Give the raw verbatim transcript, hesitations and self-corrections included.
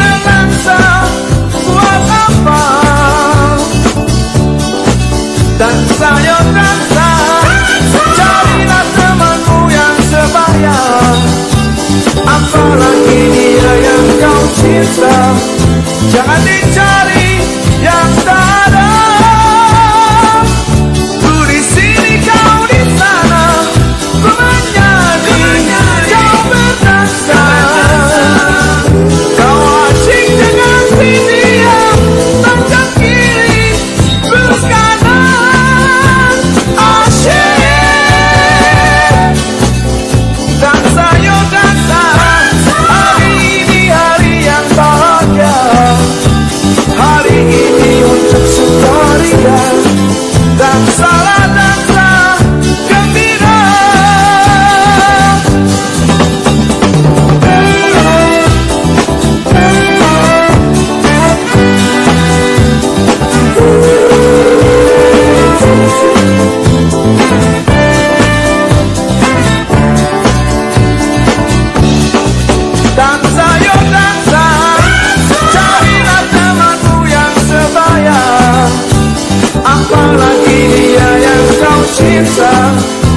nelangsa buat apa? Dan saya rasa carilah temanmu yang sebaya, apalagi dia yang kau cinta. Jangan dicari yang tak ada. Ku di sini, kau di sana, ku menyanyi, kau berdansa. Kau asik dengan si dia, tajam kiri, lurus kanan, asyik. Dansa yo dansa, hari ini hari yang bahagia, hari ini untuk sukaria. Dansalah dansa gembira. Dansa yo dansa, carilah temanmu yang sebaya, apalagi dia yang kau cinta.